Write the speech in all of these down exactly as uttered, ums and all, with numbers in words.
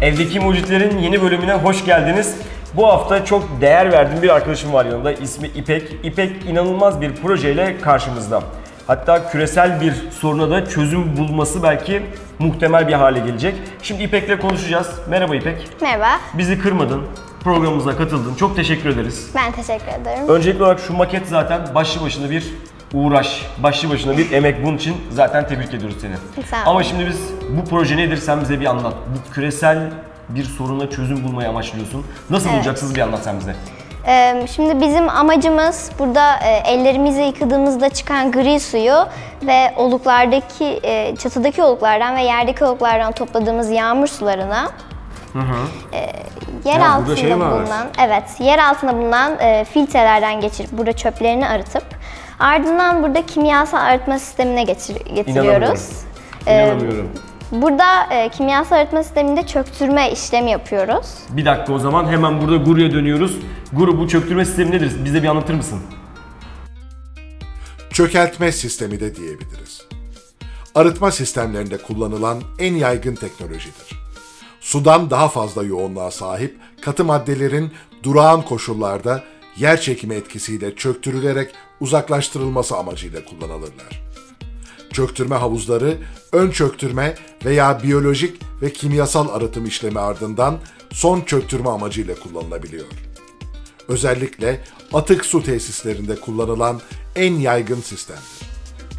Evdeki Mucitler'in yeni bölümüne hoş geldiniz. Bu hafta çok değer verdiğim bir arkadaşım var yanımda. İsmi İpek. İpek inanılmaz bir projeyle karşımızda. Hatta küresel bir soruna da çözüm bulması belki muhtemel bir hale gelecek. Şimdi İpek'le konuşacağız. Merhaba İpek. Merhaba. Bizi kırmadın, programımıza katıldın. Çok teşekkür ederiz. Ben teşekkür ederim. Öncelikli olarak şu maket zaten başlı başına bir uğraş, başlı başına bir emek. Bunun için zaten tebrik ediyoruz seni. Sağ ol. Ama şimdi biz bu proje nedir sen bize bir anlat. Bu küresel bir soruna çözüm bulmayı amaçlıyorsun. Nasıl Evet. bulacaksınız bir anlat sen bize. Ee, Şimdi bizim amacımız burada e, ellerimizi yıkadığımızda çıkan gri suyu ve oluklardaki, e, çatıdaki oluklardan ve yerdeki oluklardan topladığımız yağmur sularına Hı hı. e, yer Ya, burada altında şey mi var? bulunan, evet, yer altında bulunan e, filtrelerden geçirip burada çöplerini arıtıp ardından burada kimyasal arıtma sistemine getir, getiriyoruz. İnanamıyorum. İnanamıyorum. Burada e, kimyasal arıtma sisteminde çöktürme işlemi yapıyoruz. Bir dakika o zaman hemen burada Guru'ya dönüyoruz. Guru, bu çöktürme sistemi nedir? Bize bir anlatır mısın? Çökeltme sistemi de diyebiliriz. Arıtma sistemlerinde kullanılan en yaygın teknolojidir. Sudan daha fazla yoğunluğa sahip katı maddelerin durağan koşullarda yer çekimi etkisiyle çöktürülerek uzaklaştırılması amacıyla kullanılırlar. Çöktürme havuzları ön çöktürme veya biyolojik ve kimyasal arıtım işlemi ardından son çöktürme amacıyla kullanılabiliyor. Özellikle atık su tesislerinde kullanılan en yaygın sistemdir.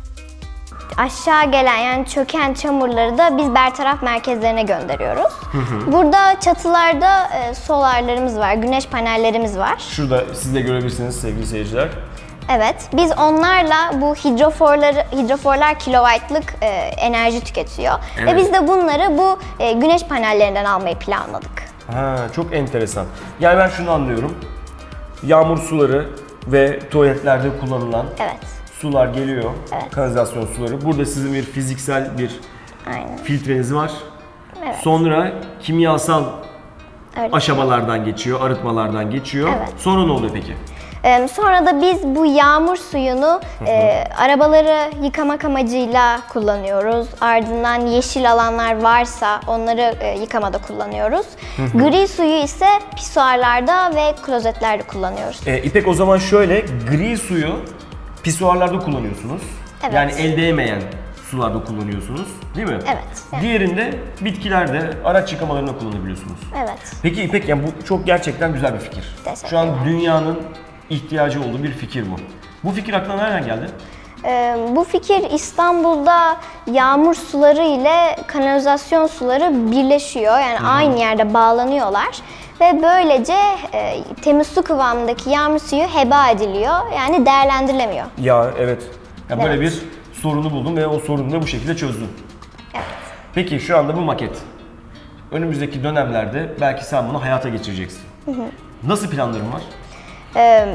Aşağı gelen yani çöken çamurları da biz bertaraf merkezlerine gönderiyoruz. Hı hı. Burada çatılarda e, solarlarımız var, güneş panellerimiz var. Şurada siz de görebilirsiniz sevgili seyirciler. Evet, biz onlarla bu hidroforları, hidroforlar kilowattlık e, enerji tüketiyor. Evet. Ve biz de bunları bu e, güneş panellerinden almayı planladık. Ha, çok enteresan. Yani ben şunu anlıyorum. Yağmur suları ve tuvaletlerde kullanılan Evet. sular geliyor. Evet. Kanalizasyon suları. Burada sizin bir fiziksel bir Aynen. filtreniz var. Evet. Sonra kimyasal Öyle. aşamalardan geçiyor, arıtmalardan geçiyor. Evet. Sonra ne oluyor peki? Ee, Sonra da biz bu yağmur suyunu e, arabaları yıkamak amacıyla kullanıyoruz. Ardından yeşil alanlar varsa onları e, yıkamada kullanıyoruz. Gri suyu ise pisuarlarda ve klozetlerde kullanıyoruz. Ee, İpek, o zaman şöyle, gri suyu pisuarlarda kullanıyorsunuz. Evet. Yani el değmeyen sularda kullanıyorsunuz, değil mi? Evet, evet. Diğerinde bitkilerde, araç yıkamalarında kullanabiliyorsunuz. Evet. Peki İpek, yani bu çok gerçekten güzel bir fikir. Teşekkürler. Şu an dünyanın ihtiyacı olduğu bir fikir bu. Bu fikir aklına nereden geldi? Ee, bu fikir İstanbul'da yağmur suları ile kanalizasyon suları birleşiyor. Yani Hı-hı. aynı yerde bağlanıyorlar. Ve böylece e, temiz su kıvamındaki yağmur suyu heba ediliyor. Yani değerlendirilemiyor. Ya evet. Ya böyle Evet. bir sorunu buldum ve o sorunu da bu şekilde çözdün. Evet. Peki şu anda bu maket. Önümüzdeki dönemlerde belki sen bunu hayata geçireceksin. Hı hı. Nasıl planların var? Ee,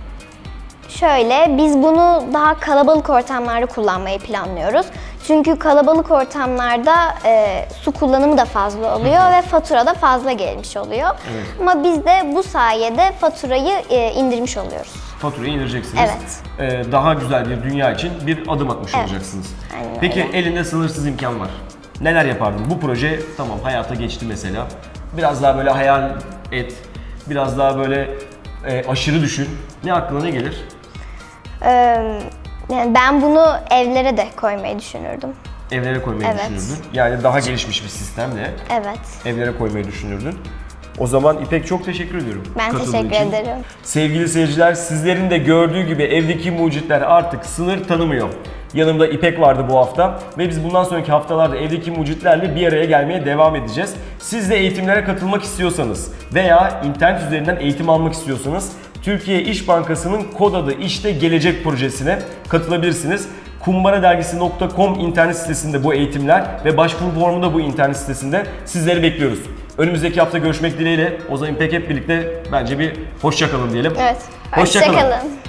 şöyle, biz bunu daha kalabalık ortamlarda kullanmayı planlıyoruz. Çünkü kalabalık ortamlarda e, su kullanımı da fazla oluyor ve fatura da fazla gelmiş oluyor. Evet. Ama biz de bu sayede faturayı e, indirmiş oluyoruz. Faturayı indireceksiniz. Evet. Ee, daha güzel bir dünya için bir adım atmış Evet. olacaksınız. Aynen Peki öyle. elinde sınırsız imkan var. Neler yapardın? Bu proje tamam hayata geçti mesela. Biraz daha böyle hayal et. Biraz daha böyle e, aşırı düşün. Ne aklına ne gelir? Ee, yani ben bunu evlere de koymayı düşünürdüm. Evlere koymayı Evet. düşünürdün. Yani daha gelişmiş bir sistemle Evet. evlere koymayı düşünürdün. O zaman İpek, çok teşekkür ediyorum Ben katıldığın teşekkür için. ederim. Sevgili seyirciler, sizlerin de gördüğü gibi evdeki mucitler artık sınır tanımıyor. Yanımda İpek vardı bu hafta ve biz bundan sonraki haftalarda evdeki mucitlerle bir araya gelmeye devam edeceğiz. Siz de eğitimlere katılmak istiyorsanız veya internet üzerinden eğitim almak istiyorsanız Türkiye İş Bankası'nın kod adı İşte Gelecek projesine katılabilirsiniz. kumbara dergisi nokta com internet sitesinde bu eğitimler ve başvuru formu da bu internet sitesinde sizleri bekliyoruz. Önümüzdeki hafta görüşmek dileğiyle. O zaman İpek, hep birlikte bence bir hoşça kalın diyelim. Evet. Hoşça Hoşça kalın. kalın.